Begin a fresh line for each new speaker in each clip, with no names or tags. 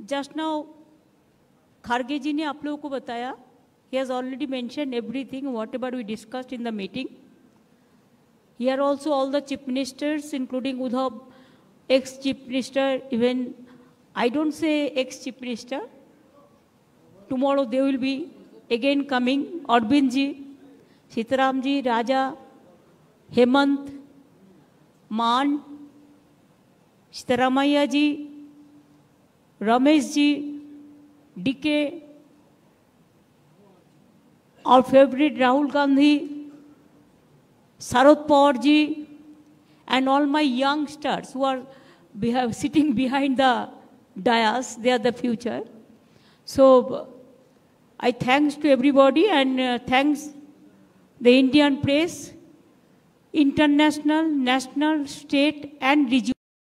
Just now Kharge जी ने आप लोगों को बताया, he has already mentioned everything whatever we discussed in the meeting. Here also all the chief ministers, including Uddhav, ex-chief minister, even I don't say ex-chief minister, tomorrow they will be again coming, Arvind ji, Sitaram ji, Raja, Hemant, Maan, Sitaramaiah ji, Ramesh ji, DK, our favorite Rahul Gandhi, Sharad Pawar ji, and all my youngsters who are sitting behind the dais, they are the future. So I thanks to everybody and thanks the Indian press, international, national, state and regional.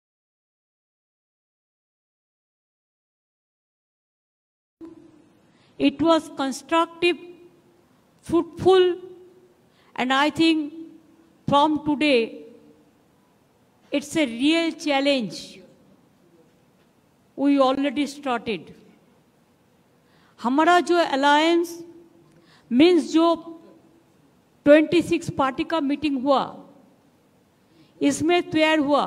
It was constructive, fruitful, and I think from today, it's a real challenge. We already started. हमारा जो alliance means जो 26 party का meeting हुआ, इसमें तैयार हुआ।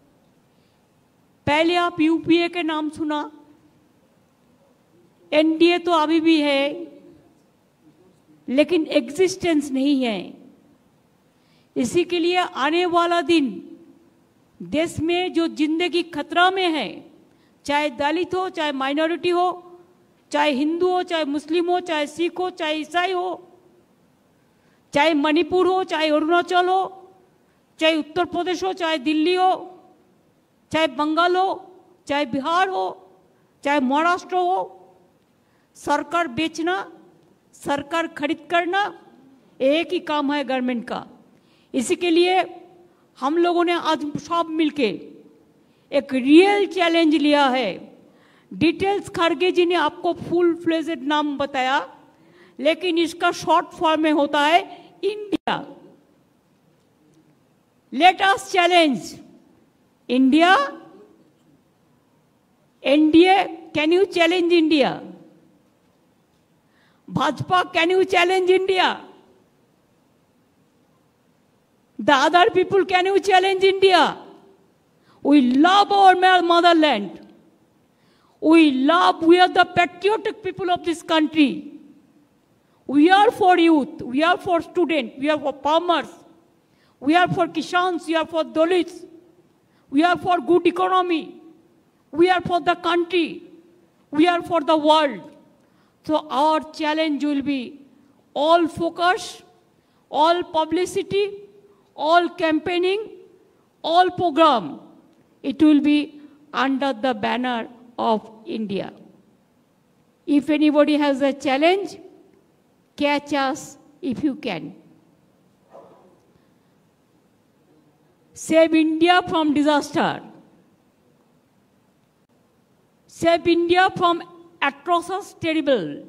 पहले आप यूपीए के नाम सुना, एनडीए तो अभी भी है, लेकिन एग्जिस्टेंस नहीं है। इसी के लिए आने वाला दिन देश में जो जिंदगी खतरा में है, चाहे दलित हो, चाहे माइनॉरिटी हो, चाहे हिंदू हो, चाहे मुस्लिम हो, चाहे सिख हो, चाहे ईसाई हो, चाहे मणिपुर हो, चाहे अरुणाचल हो, चाहे उत्तर प्रदेश हो, चाहे दिल्ली हो, चाहे बंगाल हो, चाहे बिहार हो, चाहे महाराष्ट्र हो, सरकार बेचना, सरकार खरीद करना एक ही काम है गवर्नमेंट का। इसी के लिए हम लोगों ने आज सब मिलके एक रियल चैलेंज लिया है। डिटेल्स खारगे जी ने आपको फुल फ्लेजेड नाम बताया, लेकिन इसका शॉर्ट फॉर्म में होता है India. Let us challenge India. NDA, can you challenge India? Bhajpa, can you challenge India? The other people, can you challenge India? We love our motherland. We are the patriotic people of this country. We are for youth, we are for students, we are for farmers, we are for Kishans, we are for Dalits, we are for good economy, we are for the country, we are for the world. So our challenge will be all focus, all publicity, all campaigning, all program. It will be under the banner of India. If anybody has a challenge, catch us if you can. Save India from disaster. Save India from atrocious terrible.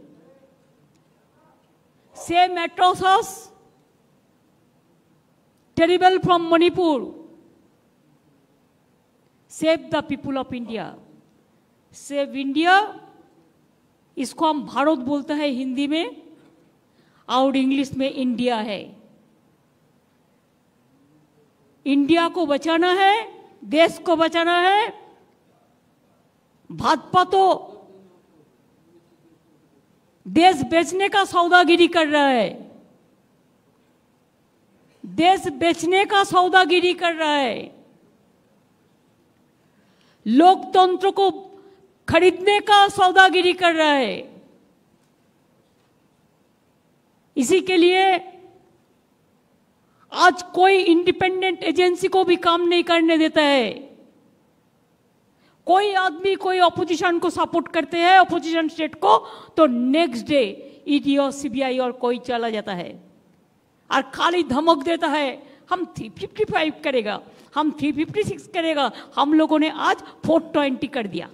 Save atrocious terrible from Manipur. Save the people of India. Save India, इसको हम भारत बोलते हैं हिंदी में और English में India है। India को बचाना है, देश को बचाना है। भाजपा तो देश बेचने का सौदागिरी कर रहा है, देश बेचने का सौदागिरी कर रहा है, लोकतंत्र को खरीदने का सौदागिरी कर रहा है। इसी के लिए आज कोई इंडिपेंडेंट एजेंसी को भी काम नहीं करने देता है। कोई आदमी कोई ऑपोजिशन को सपोर्ट करते हैं, ऑपोजिशन स्टेट को, तो नेक्स्ट डे ईडी और सीबीआई और कोई चला जाता है और खाली धमक देता है हम 355 करेगा, हम 356 करेगा। हम लोगों ने आज 420 कर दिया,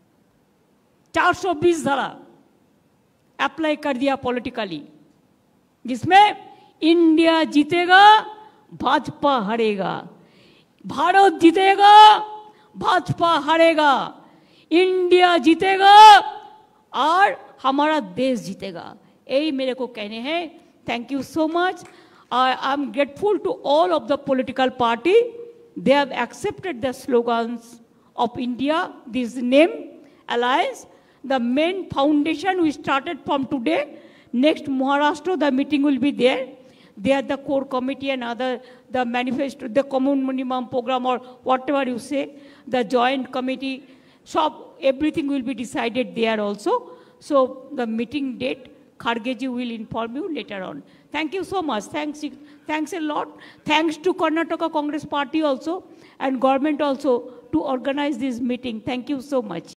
420 धारा अप्लाई कर दिया पॉलिटिकली, जिसमें इंडिया जीतेगा, भाजपा हारेगा, भारत जीतेगा, भाजपा हारेगा। इंडिया जीतेगा और हमारा देश जीतेगा, यही मेरे को कहने हैं। Thank you so much. I am grateful to all of the political party, they have accepted the slogans of India, this name, alliance. The main foundation we started from today. Next Maharashtra, the meeting will be there. There the core committee and other, the manifesto, the common minimum program or whatever you say, the joint committee, so everything will be decided there also. So the meeting date, Khargeji will inform you later on. Thank you so much. Thanks a lot. Thanks to Karnataka Congress Party also and government also to organize this meeting. Thank you so much.